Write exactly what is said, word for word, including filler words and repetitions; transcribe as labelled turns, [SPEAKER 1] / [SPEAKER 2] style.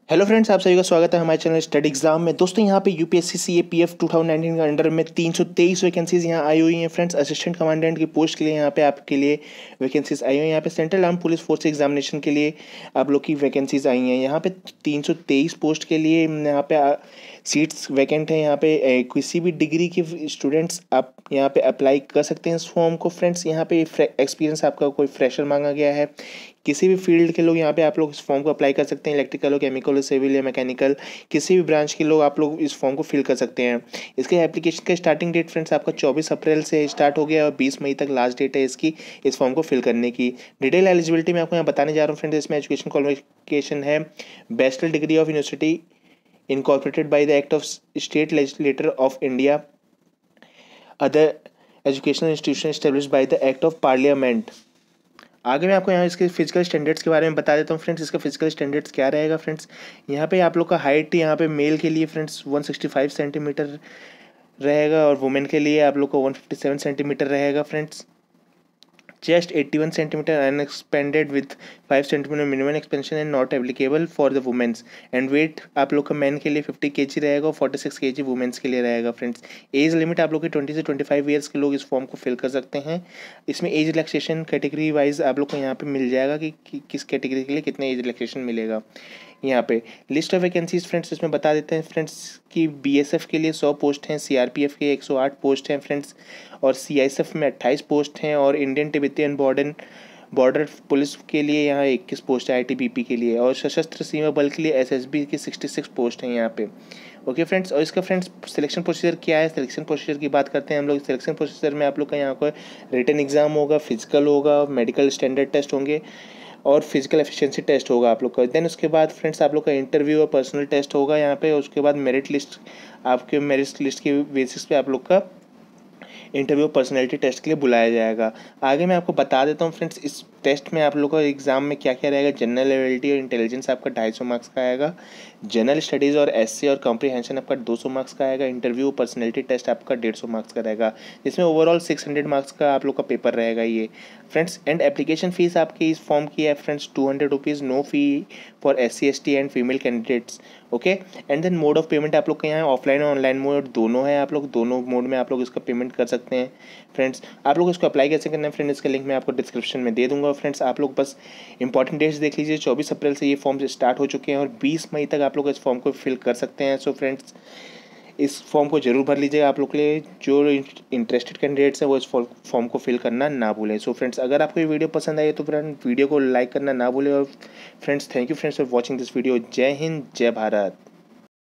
[SPEAKER 1] Hello friends, आप सभी का स्वागत है हमारे चैनल स्टडी एग्जाम में। दोस्तों यहाँ पे UPSC CAPF two thousand nineteen के अंडर में तीन सौ तेईस वैकेंसीज यहाँ आई हुई हैं फ्रेंड्स। असिस्टेंट कमांडेंट की पोस्ट के लिए यहाँ पे आपके लिए वैकेंसीज आई हुई हैं। यहाँ पे central arm police force examination के लिए आप लोग की वैकेंसीज आई हैं। यहाँ पे तीन सौ तेईस पोस्ट के लिए यहाँ पे सीट्स वैकेंट हैं। यहाँ पे ए, किसी भी डिग्री के स्टूडेंट्स आप यहाँ पे अप्लाई कर सकते हैं इस फॉर्म को फ्रेंड्स। यहाँ पे एक्सपीरियंस आपका कोई फ्रेशर मांगा गया है, किसी भी फील्ड के लोग यहाँ पे आप लोग इस फॉर्म को अप्लाई कर सकते हैं। इलेक्ट्रिकल हो, केमिकल हो, सिविल या मैकेनिकल, किसी भी ब्रांच के लोग आप लोग इस फॉर्म को फिल कर सकते हैं। इसके एप्लीकेशन का स्टार्टिंग डेट फ्रेंड्स आपका चौबीस अप्रैल से स्टार्ट हो गया और बीस मई तक लास्ट डेट है इसकी इस फॉर्म को फिल करने की। डिटेल एलिजिबिलिटी मैं आपको यहाँ बताने जा रहा हूँ फ्रेंड्स। इसमें एजुकेशन क्वालिफिकेशन है bachelor degree of university incorporated by the act of state legislature of India, other educational institution established by the act of parliament। आगे मैं आपको यहाँ इसके फिजिकल स्टैंडर्ड्स के बारे में बता देता हूँ फ्रेंड्स। इसका फिजिकल स्टैंडर्ड्स क्या रहेगा फ्रेंड्स, यहाँ पे आप लोग का हाइट यहाँ पे मेल के लिए फ्रेंड्स एक सौ पैंसठ सेंटीमीटर रहेगा और वुमेन के लिए आप लोग को एक सौ सत्तावन सेंटीमीटर रहेगा फ्रेंड्स। चेस्ट इक्यासी centimetre unexpanded with five centimetre minimum expansion and not applicable for the womens. And weight आप लोग का मैन के लिए फिफ्टी के जी रहेगा और फोर्टी सिक्स के जी वुमेन्स के लिए रहेगा फ्रेंड्स। एज लिमिट आप लोग की ट्वेंटी से ट्वेंटी फाइव ईयर्स के लोग इस फॉर्म को फिल कर सकते हैं। इसमें एज रिलैक्सेशन कैटेगरी वाइज आप लोग को यहाँ पे मिल जाएगा कि, कि किस कैटेगरी के लिए कितने एज रिलैक्सेशन मिलेगा। यहाँ पे लिस्ट ऑफ वैकेंसीज फ्रेंड्स इसमें बता देते हैं फ्रेंड्स कि बीएसएफ के लिए सौ पोस्ट हैं, सीआरपीएफ के एक सौ आठ पोस्ट हैं फ्रेंड्स और सीआईएसएफ में अट्ठाईस पोस्ट हैं और Indian Tibetan border border police के लिए यहाँ इक्कीस पोस्ट है आईटीबीपी के लिए और सशस्त्र सीमा बल के लिए एसएसबी की छियासठ पोस्ट हैं यहाँ पे। ओके फ्रेंड्स, और इसका फ्रेंड्स सिलेक्शन प्रोसीजर क्या है। सिलेक्शन प्रोसीजर की बात करते हैं हम लोग। सिलेक्शन प्रोसीजर में आप लोग का यहाँ को रिटन एग्जाम होगा, फिजिकल होगा, मेडिकल स्टैंडर्ड टेस्ट होंगे और फिजिकल एफिशिएंसी टेस्ट होगा आप लोग का। देन उसके बाद फ्रेंड्स आप लोग का इंटरव्यू और पर्सनल टेस्ट होगा यहाँ पे। उसके बाद मेरिट लिस्ट, आपके मेरिट लिस्ट के बेसिस पे आप लोग का इंटरव्यू पर्सनैलिटी टेस्ट के लिए बुलाया जाएगा। आगे मैं आपको बता देता हूँ फ्रेंड्स इस टेस्ट में आप लोगों का एग्जाम में क्या क्या रहेगा। जनरल एबिलिटी और इंटेलिजेंस आपका ढाई सौ मार्क्स का आएगा। जनरल स्टडीज़ और एससी और कॉम्प्रिहेंशन आपका दो सौ मार्क्स का आएगा। इंटरव्यू पर्सनैलिटी टेस्ट आपका डेढ़ सौ मार्क्स का रहेगा, जिसमें ओवरऑल सिक्स हंड्रेड मार्क्स का आप लोग का पेपर रहेगा ये फ्रेंड्स। एंड एप्लीकेशन फीस आपकी इस फॉर्म की है friends two hundred rupees, no fee for S C S T and female candidates. Okay, and then mode of payment आप लोग के यहाँ ऑफलाइन और ऑनलाइन मोड दोनों है। आप लोग दोनों मोड में आप लोग इसका पेमेंट कर सकते हैं फ्रेंड्स। आप लोग इसको अप्लाई कैसे करना है फ्रेंड्स, इसका लिंक मैं आपको डिस्क्रिप्शन में दे दूंगा फ्रेंड्स। आप लोग बस इंपॉर्टेंट डेट्स देख लीजिए। चौबीस अप्रैल से ये फॉर्म स्टार्ट हो चुके हैं और बीस मई तक आप लोग इस फॉर्म को फिल कर सकते हैं। सो फ्रेंड्स इस फॉर्म को जरूर भर लीजिएगा। आप लोग के लिए जो इंटरेस्टेड कैंडिडेट्स हैं वो इस फॉर्म को फिल करना ना भूलें। सो फ्रेंड्स अगर आपको ये वीडियो पसंद आई तो फ्रेंड वीडियो को लाइक करना ना भूलें। और friends thank you friends for watching this video. जय हिंद, जय भारत।